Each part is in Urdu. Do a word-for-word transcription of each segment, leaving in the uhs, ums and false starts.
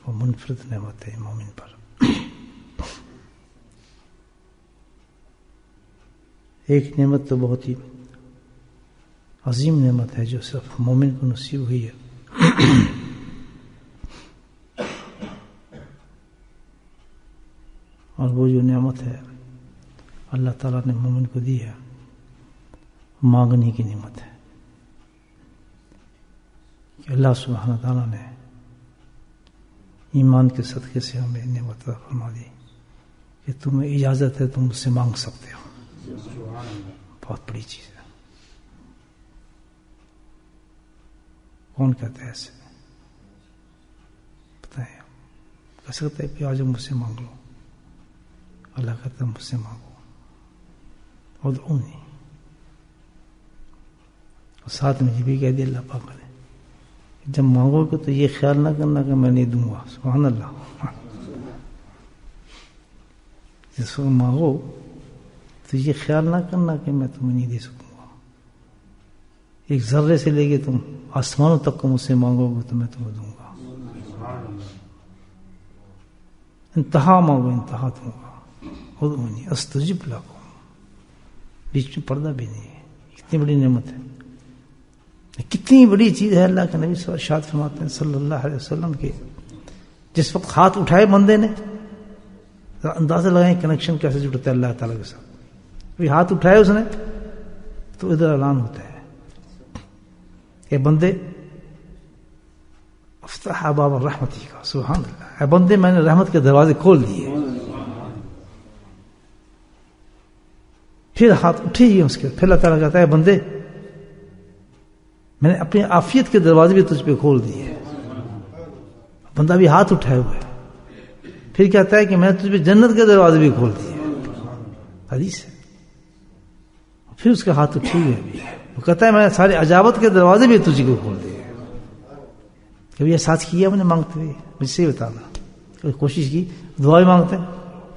وہ منفرد نعمت ہے مومن پر. ایک نعمت تو بہت ہی عظیم نعمت ہے جو صرف مومن کو نصیب ہوئی ہے. اور وہ جو نعمت ہے اللہ تعالیٰ نے مومن کو دی ہے مانگنے کی نعمت ہے کہ اللہ سبحانہ تعالیٰ نے ایمان کے صدقے سے ہمیں نعمت عطا فرما دی کہ تمہیں اجازت ہے تم مجھ سے مانگ سکتے ہو. بہت بڑی چیز ہے. کون کہتا ہے ایسے؟ بتائیں کہہ سکتا ہے کہ آج مجھ سے مانگ لو. اللہ کہتا ہے مجھ سے مانگو ادعونی. اور ساتھ میں یہ بھی کہہ دیا اللہ پاک نے جب مانگو گے تو یہ خیال نہ کرنا کہ میں نہیں دوں گا. سبحان اللہ. جس کو مانگو تو یہ خیال نہ کرنا کہ میں تمہیں نہیں دے سکوں گا. ایک ذرے سے لے کے تم آسمانوں تک کو مجھ سے مانگو گے تو میں تمہیں دوں گا. انتہا مانگو انتہا دوں گا. ادعونی استجب لکم. بیچ میں پردہ بھی نہیں ہے. اتنی بڑی نعمت ہے. کتنی بڑی چیز ہے. اللہ کے نبی صلی اللہ علیہ وسلم ارشاد فرماتے ہیں صلی اللہ علیہ وسلم کے جس وقت ہاتھ اٹھائے بندے نے اندازہ لگائیں کنیکشن کیسے جڑتا ہے اللہ تعالیٰ کے ساتھ. ابھی ہاتھ اٹھائے اس نے تو ادھر اعلان ہوتا ہے اے بندے افتح ابواب الرحمتی کا. سبحان اللہ. اے بندے میں نے رحمت کے دروازے کھول دیے. پھر ہاتھ اٹھے ہی اس کے پھر اللہ تعالیٰ کہتا ہے بندے میں نے اپنی عافیت کے دروازے بھی تجھ پہ کھول دیے. بندہ بھی ہاتھ اٹھائے ہوئے پھر کہتا ہے کہ میں نے تجھ پہ جنت کے دروازے بھی کھول دیے. حدیث ہے. پھر اس کے ہاتھ اٹھے ہوئے بھی وہ کہتا ہے میں نے سارے عجابت کے دروازے بھی تجھ کو کھول دیے. کبھی احساس کیا میں نے مانگتے ہوئے مجھ سے ہی بتانا. کبھی کوشش کی دعا بھی مانگتے ہیں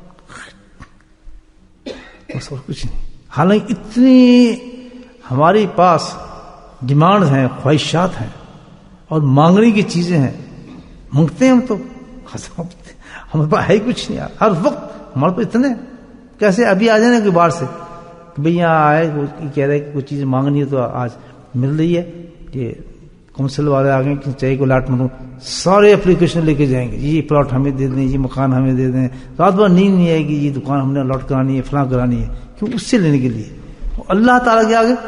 بس اور کچھ نہیں. حالانکہ اتنی ہمارے پاس ڈیمانڈ ہیں خواہشات ہیں اور مانگنے کی چیزیں ہیں. مانگتے ہیں ہم تو ہمارے پاس ہے کچھ نہیں. ہر وقت ہمارے پاس اتنے کیسے ابھی آ جانے کے باہر سے کہ بھئی یہاں آئے کہہ رہے کہ کوئی چیز مانگنی ہے تو آج مل رہی ہے. یہ کونسل والے آ گئے کہ چاہیے کو الاٹمنٹ ہو سارے اپلیکیشن لے کے جائیں گے. یہ پلاٹ ہمیں دے دیں یہ مکان ہمیں دے دیں. رات بھر نیند نہیں آئے گی یہ دکان ہم نے الاٹ کرانی ہے فلاں کرانی ہے. کیوں اس سے لینے کے لیے اللہ تعالیٰ کے آگے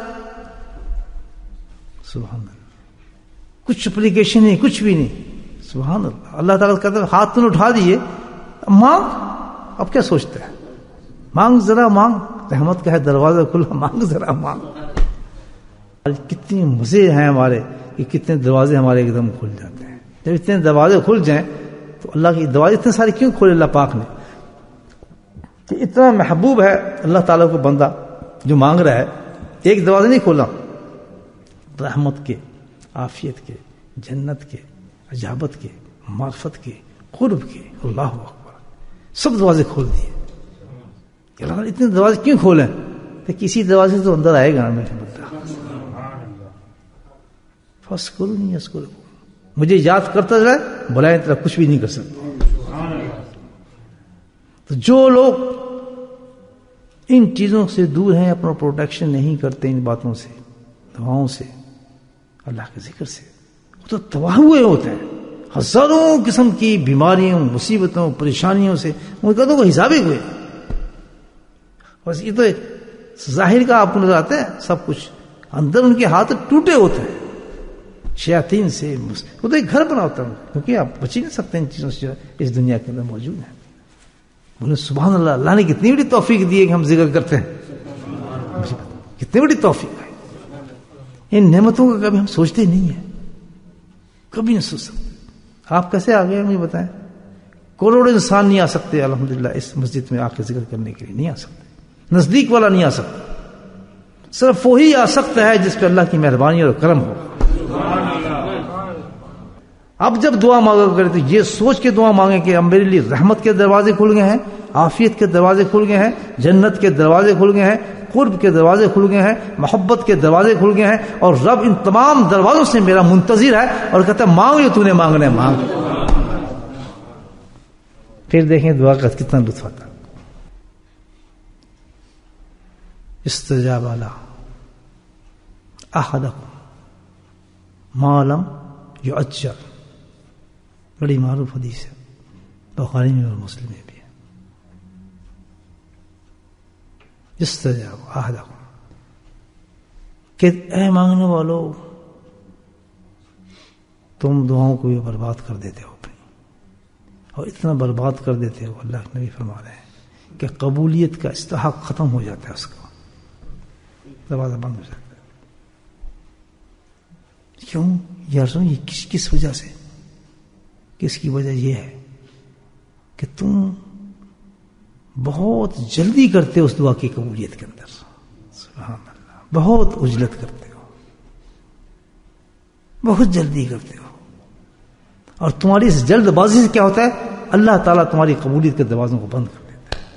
سبحان اللہ کچھ اپلیکیشن نہیں کچھ بھی نہیں. سبحان اللہ. اللہ تعالیٰ کہتا ہے ہاتھ تم اٹھا دیے مانگ. اب کیا سوچتا ہے مانگ ذرا مانگ. رحمت کا ہے دروازہ کھلا مانگ ذرا مانگ. کتنے مزے ہیں ہمارے کہ کتنے دروازے ہمارے ایک دم کھل جاتے ہیں. جب اتنے دروازے کھل جائیں تو اللہ کی دروازے اتنے سارے کیوں کھولے اللہ پاک نے کہ اتنا محبوب ہے اللہ تعالیٰ کو بندہ جو مانگ رہا ہے. ایک دروازہ نہیں کھولا رحمت کے عافیت کے جنت کے عجابت کے معرفت کے قرب کے. اللہ اکبر سب دروازے کھول دیے. اللہ تعالیٰ اتنے دروازے کیوں کھولیں کہ کسی دروازے سے تو اندر آئے گا نا میرے بندہ. فَاسْكُرُونِي نہیں اسکول مجھے یاد کرتا جائے بلائیں طرح کچھ بھی نہیں کر سکتے. تو جو لوگ ان چیزوں سے دور ہیں اپنا پروٹیکشن نہیں کرتے ان باتوں سے دعاؤں سے اللہ کے ذکر سے وہ تو تباہ ہوئے ہوتے ہیں. ہزاروں قسم کی بیماریوں مصیبتوں پریشانیوں سے ان کا تو کوئی حساب ہی ہوئے. بس یہ تو ظاہر کا آپ کو نظر آتا ہے سب کچھ اندر ان کے ہاتھ ٹوٹے ہوتے ہیں شیاطین سے. وہ تو ایک گھر بنا ہوتا ہے کیونکہ آپ بچ ہی نہیں سکتے ان چیزوں سے اس دنیا کے اندر موجود ہیں. بولے سبحان اللہ. اللہ نے کتنی بڑی توفیق دی ہے کہ ہم ذکر کرتے ہیں. کتنی بڑی توفیق ہے. ان نعمتوں کا کبھی ہم سوچتے نہیں ہیں کبھی نہیں سوچ سکتے. آپ کیسے آ گئے مجھے بتائیں. کروڑوں انسان نہیں آ سکتے الحمدللہ اس مسجد میں آ کے ذکر کرنے کے لیے نہیں آ سکتے. نزدیک والا نہیں آ سکتا. صرف وہی آ سکتا ہے جس پہ اللہ کی مہربانی اور کرم ہو. اب جب دعا مانگا کرے تو یہ سوچ کے دعا مانگیں کہ اب میرے لیے رحمت کے دروازے کھل گئے ہیں عافیت کے دروازے کھل گئے ہیں جنت کے دروازے کھل گئے ہیں قرب کے دروازے کھل گئے ہیں محبت کے دروازے کھل گئے ہیں اور رب ان تمام دروازوں سے میرا منتظر ہے اور کہتا ہے مانگ جو تو نے مانگنا ہے مانگ. پھر دیکھیں دعا کا کتنا لطف آتا. استجاب له احدکم ما لم یعجل، بڑی معروف حدیث ہے، بخاری میں اور مسلم میں بھی ہے. استجاب احدکم کہ اے مانگنے والو تم دعاؤں کو بھی برباد کر دیتے ہو اپنی، اور اتنا برباد کر دیتے ہو، اللہ کے نبی فرما رہے ہیں کہ قبولیت کا استحقاق ختم ہو جاتا ہے، اس کا دروازہ بند ہو جاتا ہے. کیوں یار سنو، یہ کس کس وجہ سے؟ کس کی وجہ یہ ہے کہ تم بہت جلدی کرتے ہو اس دعا کی قبولیت کے اندر. سبحان اللہ، بہت عجلت کرتے ہو، بہت جلدی کرتے ہو، اور تمہاری اس جلد بازی سے کیا ہوتا ہے؟ اللہ تعالیٰ تمہاری قبولیت کے دروازوں کو بند کر دیتا ہے.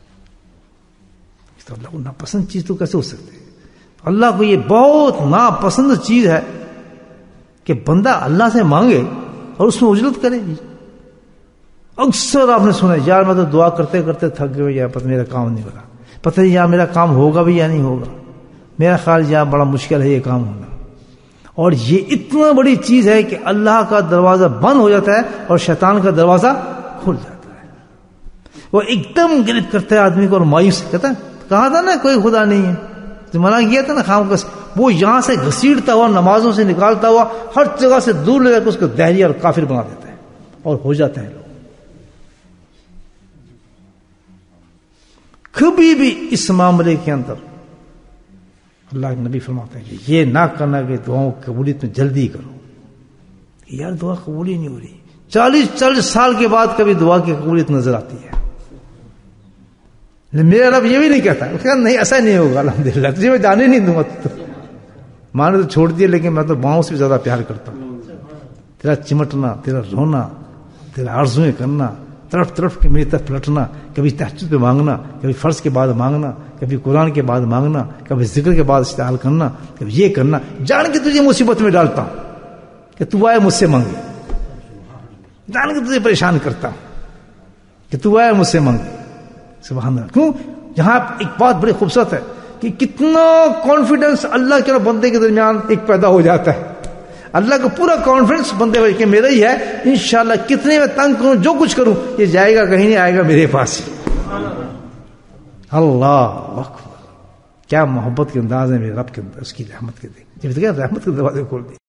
تو اللہ کو ناپسند چیز تو کیسے ہو سکتی ہے؟ اللہ کو یہ بہت ناپسند چیز ہے کہ بندہ اللہ سے مانگے اور اس میں عجلت کرے. اکثر آپ نے سنا یار میں تو دعا کرتے کرتے تھک گئے، یار پتہ میرا کام نہیں ہو رہا، پتہ نہیں یار میرا کام ہوگا بھی یا نہیں ہوگا، میرا خیال یار بڑا مشکل ہے یہ کام ہونا. اور یہ اتنا بڑی چیز ہے کہ اللہ کا دروازہ بند ہو جاتا ہے اور شیطان کا دروازہ کھل جاتا ہے. وہ ایک دم گرفت کرتا ہے آدمی کو اور مایوس کہتا ہے، کہا تھا نا کوئی خدا نہیں ہے، جو منع کیا تھا نا خام کا، وہ یہاں سے گھسیٹتا ہوا، نمازوں سے نکالتا ہوا، ہر جگہ سے دور لے جا کے اس کو دہریہ اور کافر بنا دیتا ہے، اور ہو جاتا ہے لوگ. کبھی بھی اس معاملے کے اندر اللہ کے نبی فرماتے ہیں کہ یہ نہ کرنا کہ دعاؤں کی قبولیت میں جلدی کرو. یار دعا قبول ہی نہیں ہو رہی، چالیس چالیس سال کے بعد کبھی دعا کی قبولیت نظر آتی ہے. میرا رب یہ بھی نہیں کہتا، اس کا نہیں ایسا نہیں ہوگا الحمدللہ، تجھے میں جانے نہیں دوں گا، ماں نے تو چھوڑ دیا لیکن میں تو ماؤں سے بھی زیادہ پیار کرتا ہوں. تیرا چمٹنا، تیرا رونا، تیرا آرزویں کرنا، طرف طرف کے میری طرف پلٹنا، کبھی تہجد پہ مانگنا، کبھی فرض کے بعد مانگنا، کبھی قرآن کے بعد مانگنا، کبھی ذکر کے بعد استعمال کرنا، کبھی یہ کرنا، جان کے تجھے مصیبت میں ڈالتا ہوں کہ تو آئے مجھ سے مانگے، جان کے تجھے پریشان کرتا ہوں کہ تو آئے مجھ سے مانگے. سبحان اللہ. کیوں؟ یہاں ایک بات بڑی خوبصورت ہے کہ کتنا کانفیڈنس اللہ کے اور بندے کے درمیان ایک پیدا ہو جاتا ہے. اللہ کا پورا کانفیڈنس بندے پر کہ میرا ہی ہے، انشاءاللہ کتنے میں تنگ کروں، جو کچھ کروں، یہ جائے گا کہیں نہیں، آئے گا میرے پاس ہی. اللہ اکبر، کیا محبت کے انداز ہے میرے رب کے اندر، اس کی رحمت کے دیکھ جب رحمت کے دروازے کھول دی.